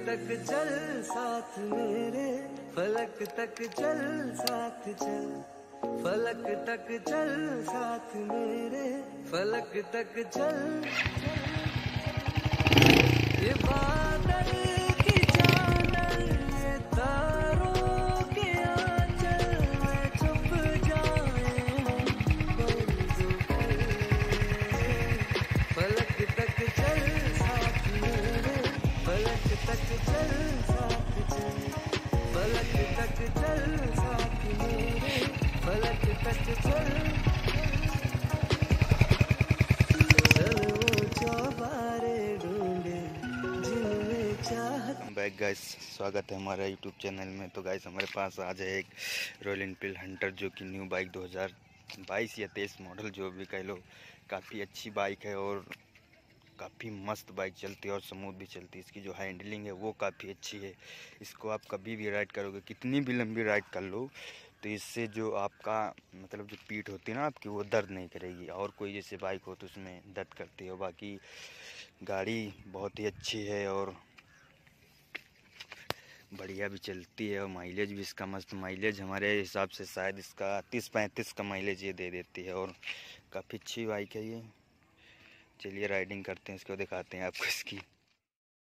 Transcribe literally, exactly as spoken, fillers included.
तक चल साथ मेरे, फलक तक चल साथ चल, फलक तक चल साथ मेरे, फलक तक चल। ये बादल की चादर, ये तारों के आंचल में छुप जाए फलक तक चल साथ मेरे, फलक तक चल साथ चल, फलक तक चल साथ मेरे, फलक तक चल। चलो चौबारे ढूंढे जिनमें चाहत। बैक गाइस, स्वागत है हमारा यूट्यूब चैनल में। तो गाइस हमारे पास आज है एक रॉयल एनफील्ड हंटर, जो कि न्यू बाइक दो हज़ार बाईस या तेईस मॉडल, जो भी कह लो। काफ़ी अच्छी बाइक है और काफ़ी मस्त बाइक चलती है और स्मूथ भी चलती है। इसकी जो हैंडलिंग है वो काफ़ी अच्छी है। इसको आप कभी भी राइड करोगे, कितनी भी लंबी राइड कर लो, तो इससे जो आपका मतलब जो पीठ होती है ना आपकी, वो दर्द नहीं करेगी। और कोई जैसे बाइक हो तो उसमें दर्द करती है। बाकी गाड़ी बहुत ही अच्छी है और बढ़िया भी चलती है और माइलेज भी इसका मस्त माइलेज, हमारे हिसाब से शायद इसका तीस पैंतीस का माइलेज ये दे देती है और काफ़ी अच्छी बाइक है ये। चलिए राइडिंग करते हैं, इसको दिखाते हैं आपको इसकी।